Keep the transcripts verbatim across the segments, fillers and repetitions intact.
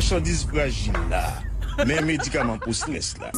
marchandise fragile là. Mais médicaments pour stress là.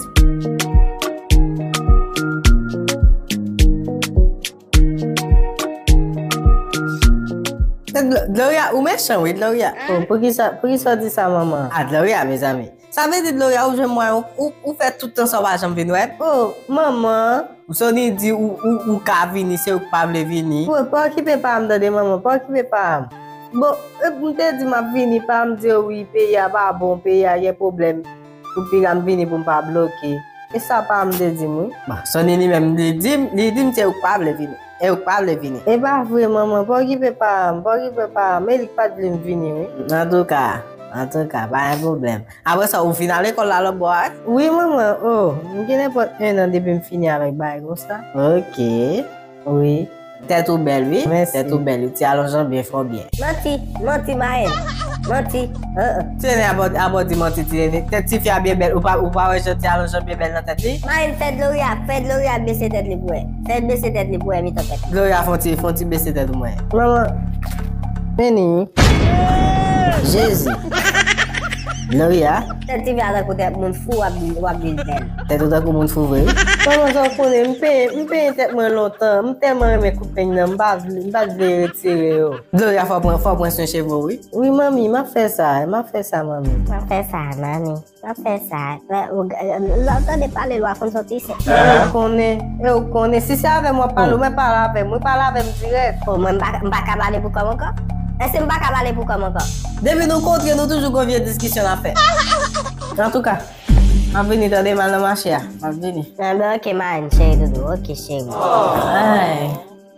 Gloria, ou méchant, oui, Gloria. Oh, pour qui ça, pour qui ça dit ça, maman? Ah, Gloria, mes amis. Ça veut dire, Gloria, ou je moi, ou, ou fait tout le temps ça va jamais venir. Oh, maman. Ou sonne dit, ou, ou, ou ka vini, c'est ou pas vle vini. Oh, pas occuper pas me de maman, pas occuper pas. Bon, ou te dit ma vini, pas me dire oui, pays a pas bon, pays a y'a problème. Ou puis me vini pour pas bloquer. Et ça pas me dire, moi. Bah, sonne ni même, li dit, li dit, c'est ou pas vle vini. Et ou pas vle vini. Et bah, vrai, maman, pas occuper pas, pas occuper pas, mais il pas de vini, oui. En tout cas. En tout cas, pas un problème. Après ça, au final, l'école là, le boîte. Oui, maman. Oh, je n'ai pas un an depuis que je finis avec bail comme ça. Ok. Oui. T'es tout belle, oui. Merci. T'es tout belle. Tu as l'argent bien fort bien. Menti, menti, Maël. Menti. Uh, tu es abord, abord, menti, tu es. T'es tu fais bien belle ou pas, ou pas, ouais, tu as l'argent bien belle dans ta tête. Maël, fais de Gloria, fais de Gloria, baisser tête les bouets. Fais de baisser tête les bouets, mi tête. Gloria, faut-tu, faut-tu baisser tête moi? Maman. Veni. Jésus. Gloria. Tu viens à côté de mon fou ou à Bill Bell. T'es tout à coup mon fou, vrai? Comment ça connaît? Je paye, je paye tellement longtemps. Je tellement mes copains, je ne vais pas retirer. Gloria, faut prendre, faut prendre son cheveu, oui? Oui, mamie, m'a fait ça, m'a fait ça, mamie. M'a fait ça, mamie. M'a fait ça. L'entend de parler, loin qu'on sortit. Je connais, je connais. Si c'est avec moi, parle, mais parle avec moi, parle avec moi direct. Oh, moi, je ne vais pas parler pour comment encore? Est-ce que je ne vais pas parler pour comment encore? Depuis nous contre, nous toujours qu'on vient discussion à faire. En tout cas, je vais venir dans les mal dans ma chère. Je vais venir. Ah ben ok, man, chérie Doudou. Ok, chérie. Aïe.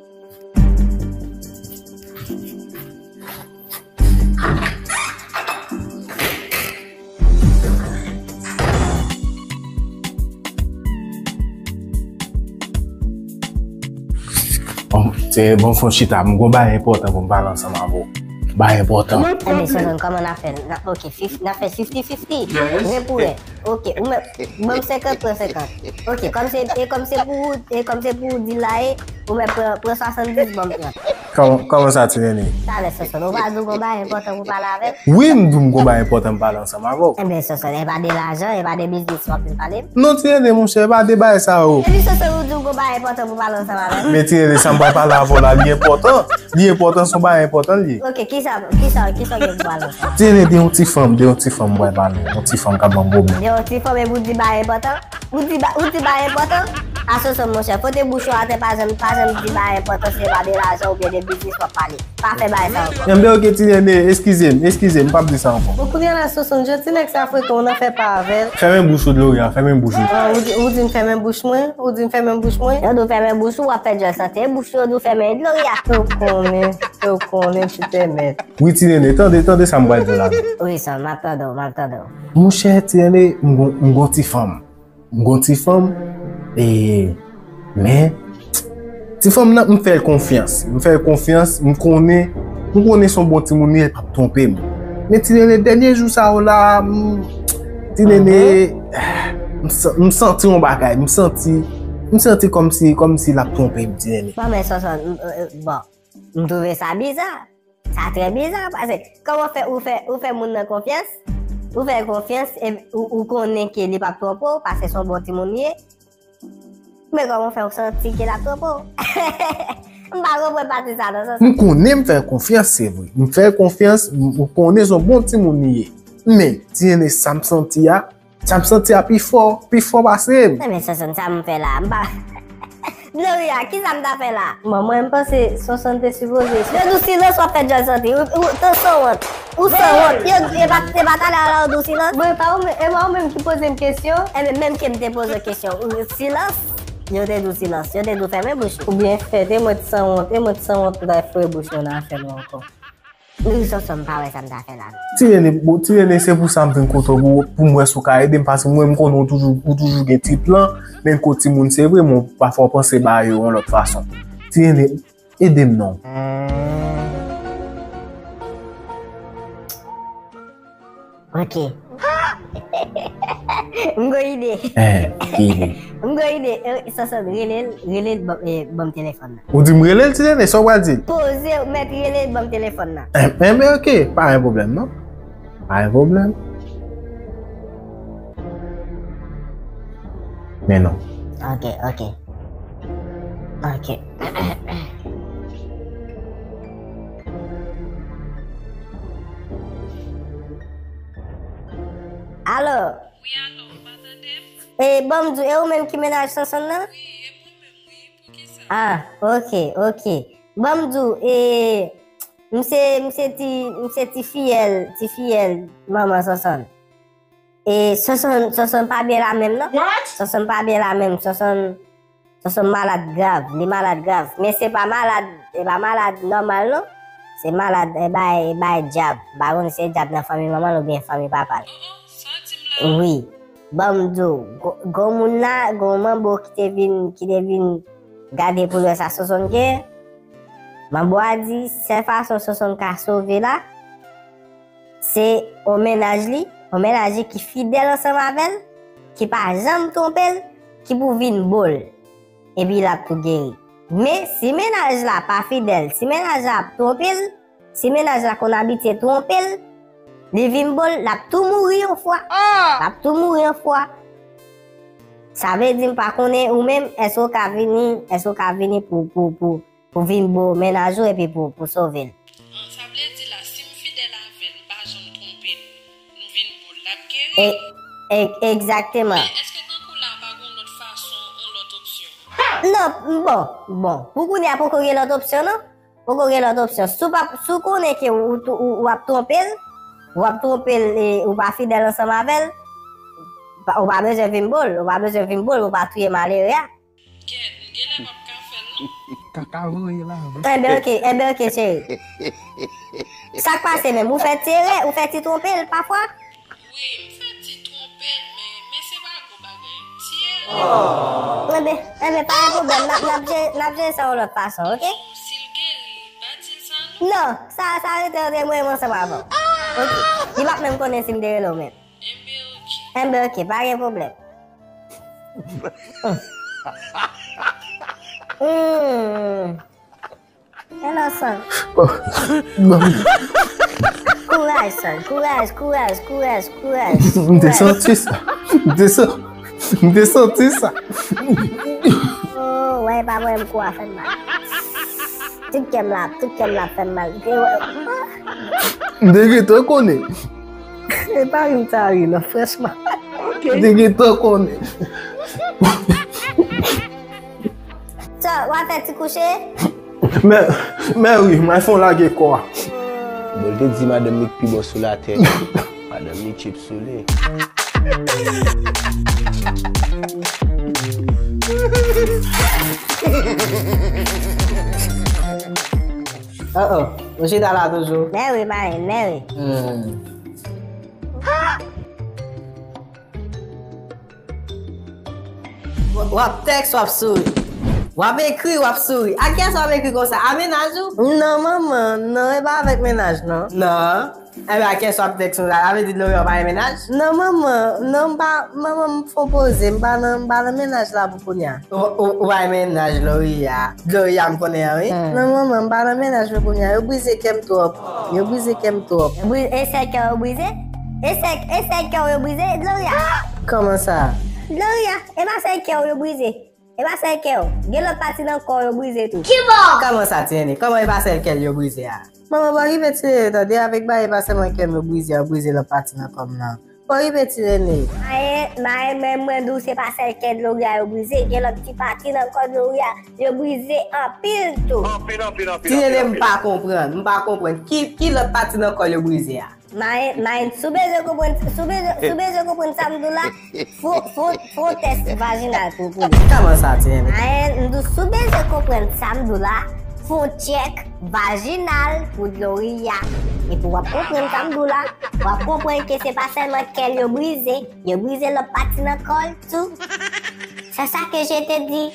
Bon, c'est bon, faut chita. Je vais pas important pour me parler ensemble avec vous. Pas important. Eh bien, c'est comme on a fait. Ok, on a fait cinquante cinquante. Mais pour ok, même cinquante pour cinquante. Ok, comme c'est comme c'est pour et comme c'est pour dire là, on met pour soixante-dix bon. Comment comment ça tu es? Ça laisse ça. On va dire qu'on va important pour parler avec. Oui, je dis qu'on va important pour parler ensemble avec vous. Eh bien, ça ça, il va de l'argent, il va de business pour parler. Non, tu es mon cher, pas débat ça. Et puis ça ça vous dit qu'on va important pour parler ensemble avec. Mais tu es ça pas parler avec la lié important. Lié important sont pas important lié. Ok, qui ça qui ça qui ça que vous parlez? Tu es des petites femmes, des petites femmes moi parler, des petites femmes qui ont bon. Des petites femmes vous dit pas important. Vous dit vous dit pas important. À ce moment mon cher, faut te boucher à te pas jamais pas jamais dit pas important c'est pas de l'argent ou bien de business pour parler. Pas faire bail ça encore. J'aime bien que tu es excusez-moi, excusez-moi, pas dire ça encore. Vous connaissez la soixante, je dis que ça fait qu'on a fait pas avec. Fais même bouche de Gloria, fais même bouche. Vous dites faire même bouche moi, vous dites faire même bouche moi. On doit faire même bouche ou à faire de santé, bouche on doit faire même Gloria. Tu connais, tu connais, tu t'aimes. Oui, tu es attendez, attendez ça me va dire là. Oui, ça m'attend, m'attend. Mon cher, tu es une petite femme. Une petite femme et mais si femme là me fait confiance, me fait confiance, me connaît, me connaît son bon petit monde pas tromper. Mais tu les derniers jours ça là, tu les me senti on bagaille, me senti me senti comme si comme si la tromper me dit. Bon mais ça ça bon, me trouve ça bizarre. Ça très bizarre parce que comment fait ou fait ou fait monde confiance? Ou fait confiance et ou connaît qu'il est pas tromper parce que son bon petit monde. Mais comment faire sentir qu'il a trop beau? Je ne sais pas si ça dans ça. Je connais me faire confiance, c'est vrai. Me faire confiance, je connais son bon petit mounier. Mais, si on est ça me sentit, ça me sentit plus fort, plus fort passer. Mais ça, ça me fait là. Gloria, qui ça me fait là? Maman, je pense que soixante est supposé. Le doux silence soit fait de sentir. Ou sans honte. Ou sans honte. Il n'y a pas de doux silence. Moi, moi-même qui pose une question. Et même qui me pose une question. Silence. Yo te dou silence, yo te dou fermer bouche. Ou bien fait, et moi tu sens honte, et moi tu sens honte pour faire bouche on a fait encore. Oui, ça ça me parle ça me fait là. Tu es tu es c'est pour ça me côté pour moi sou ka aider parce que moi me connais toujours toujours un petit plan, mais côté monde c'est vraiment parfois penser ba yo en l'autre façon. Tu es aide-moi non. OK. M'go idée. Eh, idée. M'go idée, ça ça relève relève bon téléphone là. Ou dit me relève tu sais ça va dire. Poser mettre relève bon téléphone là. Eh mais OK, pas un problème non. Pas un problème. Men non. Ok, ok. Ok. Allo? Oui, allô, m'entendez? Eh, bon, e ou même qui ménage sans son nan? Oui, et moi-même, oui, pour qui ça? Ah, ok, ok. Bon, e, mse, mse ti, mse ti fiyel, ti fiyel, maman Soson. E, Soson, Soson pa bien la même, non? What? Soson pa bien la même, Soson, Soson malade grave, li malade grave. Mais c'est pas malade, c'est pas malade normal, non? C'est malade, e bay, e bay diab. Baron, c'est diab dans famille maman ou bien famille papa. Oh, oh, ça, dis-moi là. Oui. Bamdou, gon moun la, gon mambo ki te vin, ki te vin gade pou lè sa Soson ke, mambo a di, se fason Soson ka sauve la, se o menaj li, o menaj li ki fidèl ansan mavel, ki pa jam trompel, ki pou vin bol, e bi la pou geri. Me, si menaj la pa fidèl, si menaj la trompel, si menaj la kon abite trompel, li vin bol, la tout mouri yon fwa. La tout mouri yon fwa. Sa ve di mpa konen ou men, esko ka vini, esko ka vini pou, pou, pou, pou vin bo menajou e pi pou, pou sauve. Ah, ça veut dire là, si je fidèle avec elle, pas je me trompe, nous venons pour la E, guérir. e, exactement. Mais est-ce que tant qu'on l'a pas une autre façon, une autre option? Non, bon, bon. Pou konen pou konen l'autre option, non? Pou konen l'autre option. Sou, pa, sou konen ke ou, ou, ou, ou ap trompel, ou ap trompel e ou pa fidèl ansan mavel, ou pa beze vin bol, ou pa beze vin bol, ou pa touye malaria. Quel, quel est votre café, non? Kakavoye la. Ebe ok, ebe ok chéri. Sak pase men, ou fè tire, ou fè ti trompel parfois? Oui, je fais petit trompette, mais, mais c'est pas gros bagage. Tiens, Ebe, ebe, pa yon problem, napje sa ou l'autre façon, ok? s'il guérit, va-t-il ça, non? Non, sa, sa rete de mwen mwen seman avon. Ok, di bak men konen sim de lo men. Eh bien, ok. Ebe ok, pa yon problem. Hmm. Hello son. Courage son, courage, courage, courage, courage. Mde senti sa. Mde senti. Mde senti sa. Oh, ouais, pas moi, quoi, fait mal. Tout kem la, tout kem la fait mal. Mde ge to konen. E pa yon tari la, freshman. Mde ge to konen. So, wap fè ti kouche? Men, men oui, mwen fon la ge kwa. Bon, te di madame Nick pi bo sou la tè. Madame Nick chip sou le. Oh oh, ou chita la toujou. Men oui, Marine, men oui. Hmm. Wap teks wap souri. Wap ekri wap souri. A kè sa wap ekri kon sa? A menajou? Non maman, non, e ba avèk menaj non. Non. E ba a kè sa wap teks nou la? Ave di lò yon ba yon menaj? Non maman, non ba, maman m'fon pose, mba nan, mba nan menaj la pou konya. Ou ba yon menaj lò ya? Lò ya m'kone ya, oui? Non maman, mba nan menaj lò konya. Yo bwize kem top. Yo bwize kem top. E se kè ou bwize? E se, e se kè ou yo bwize? Gloria. Koman sa? Gloria, e ba se kè ou yo bwize? E ba se kè ou? Gen lò pati nan kò yo bwize tout. Koman sa teni? Koman e pa sel kel yo bwize ya? Maman, ba rive tire to, de avek ba e pa seman kel yo bwize ya, bwize lò pati nan kom nan. Ba rive tire ne. Maye, maye men mwen dou se pa sel kè Gloria yo bwize, gen lò pati pati nan kò Gloria yo bwize an pil tout. Tire ne mpa kompren, mpa kompren. Ki, ki lò pati nan kol yo bwize ya? Maye, maye, soube je kompren, soube je, soube je kompren samdou la, fo, fo, fo test vaginal pou pou li. Koman sa teni? Maye, ndou soube je kompren samdou la, fo check vaginal pou Gloria. E pou wap kompren samdou la, wap kompren ke se pa selman kel yo bwize, yo bwize le pati nan kol tout. C'est ça que je te dis.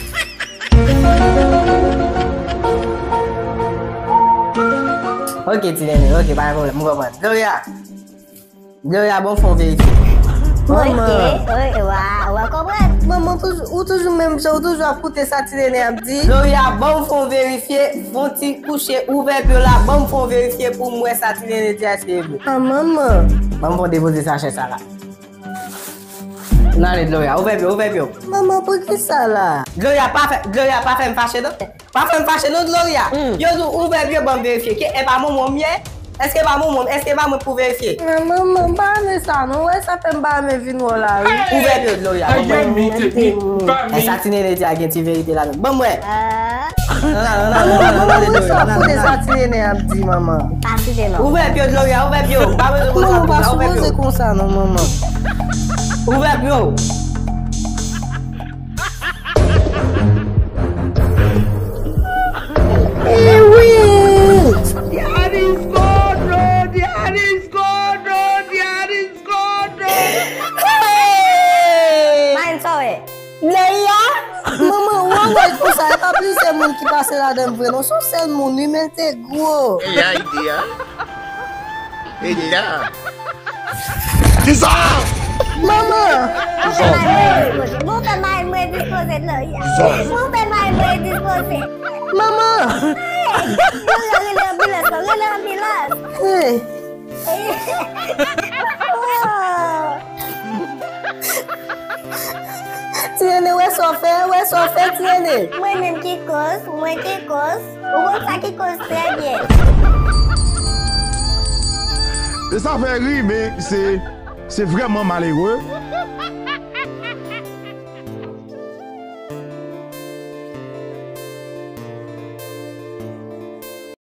Ok, ti nene, ok, pa yon problem, mou kompren. Gloria, Gloria, bon fon verifi. Ok, ok, wa, wa kompren. Maman, ou toujou menm jè, ou toujou ap koute sa ti nene ap di. Gloria, bon fon verifiye, fon ti kouche ouve pyo la, bon fon verifiye pou mwen sa ti nene di aske vle. Ah, maman. Maman fon depoze sa chè sa la. Nan le Gloria, ouve bio, ouve bio. Maman, pou ki sa la? Gloria pa fe, Gloria pa fe m fache non? Pa fe m fache non Gloria? Yo dou ouve bio ban verifiye, ke e pa moun moun miye? Eske pa moun moun, eske pa moun pou verifiye? Maman, ba ane sa non, wè sa fe m ba ane vin wò la. Ouve bio Gloria. E sa tine ne di a gen ti verite la non. Bon mwen. Non, non, non, non, non, non, non, non, non, sa tine ne ap di maman. Pati de non. Ouve bio Gloria, ouve bio. Ba mwen kon sa, Maman, ouve bio. se kon sa non maman. Ouve bio. Eh oui! The ad is gone, bro. The ad is gone, bro. The ad is gone, bro. Man sowe. Gloria! Maman, wè wè kon sa, e pa pli se moun ki pase la dem vre, non son sel moun, li men te gwo. E la ide ya. E la. Ki sa? Maman! Mou fe may mwen dispose Gloria. Mou fe may mwen dispose. Maman! Gloria, rele ambulans, rele ambulans. Hey! Tiene, wè so fè, wè so fè, tiene. Mwen men ki kos, mwen ki kos. Ou kon sa ki kos tre bien. E sa fè ri, mais c'est c'est vraiment malheureux.